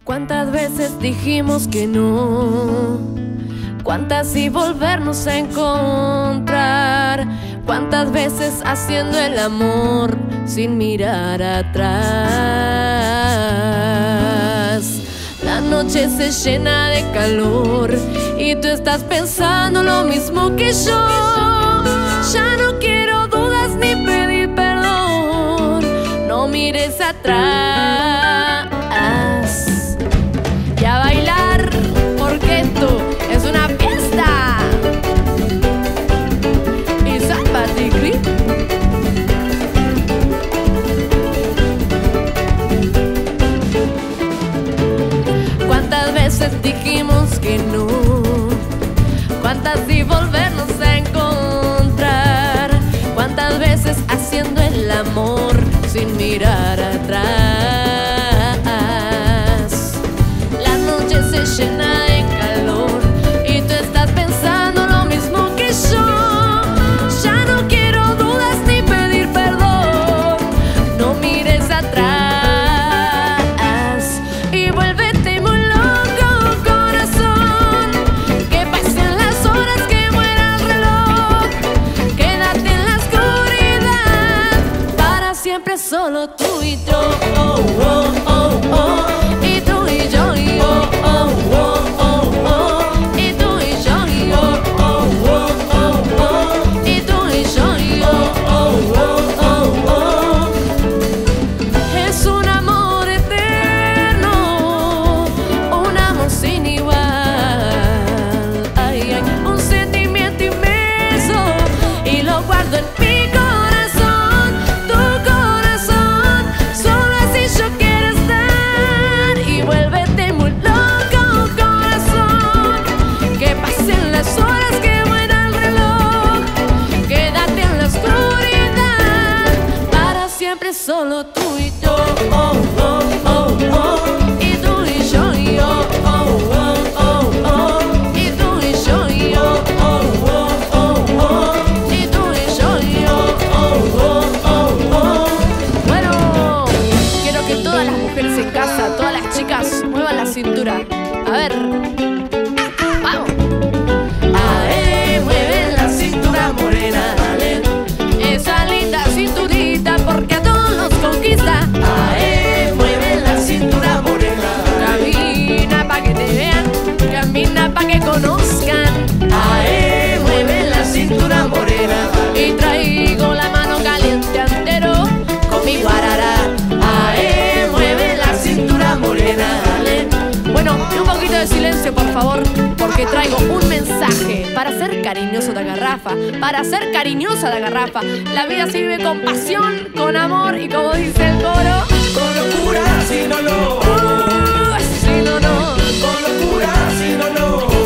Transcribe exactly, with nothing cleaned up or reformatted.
¿Cuántas veces dijimos que no? ¿Cuántas y volvernos a encontrar? ¿Cuántas veces haciendo el amor sin mirar atrás? La noche se llena de calor y tú estás pensando lo mismo que yo. Ya no quiero dudas ni pedir perdón. No mires atrás. Y a bailar, porque esto es una fiesta. Y zapaticri. ¿Cuántas veces dijimos que no? ¿Cuántas y volvernos a encontrar? ¿Cuántas veces haciendo el amor sin mirar atrás? La noche se llena de calor y tú estás pensando lo mismo que yo. Ya no quiero dudas ni pedir perdón. No mires atrás y vuélvete muy loco, corazón. Que pasen las horas, que muera el reloj. Quédate en la oscuridad para siempre, solo tú y yo. Oh, oh, oh, oh. Y tú y yo, y oh, oh, oh, oh, oh. Y tú y yo, y oh, oh, oh, oh, oh. Y tú y yo, y oh, oh, oh, oh, oh. Es un amor eterno, un amor sin igual. Ay, ay, un sentimiento inmenso y lo guardo en mi corazón, tu corazón. Solo así yo quiero estar y vuélvete muy loco, corazón. Que pasen las horas, que muera el reloj. Quédate en la oscuridad para siempre, solo tú y yo. Oh, oh, oh, oh. Y tú y yo, y oh, oh, oh, oh, oh. Y tú y yo, y oh, oh, oh, oh, oh. Y tú y yo, y oh, oh, oh, oh, oh. Bueno, quiero que todas las mujeres en casa, todas las chicas, muevan la cintura. A ver, vamos. Ae, mueve la cintura morena, dale. Esa linda cinturita porque a todos los conquista. Ae, mueve la cintura morena, dale. Camina pa' que te vean, camina pa' que conozcan. Ae, mueve la cintura morena, dale. Y traigo la mano caliente entero con mi guarará. Ae, mueve la cintura morena, dale. Bueno, un poquito de silencio, por favor, porque traigo un mensaje para ser cariñoso de garrafa, para ser cariñosa de garrafa. La vida se vive con pasión, con amor y como dice el coro, Con locura, si no, no. uh, si no, no. Con locura, si no, no.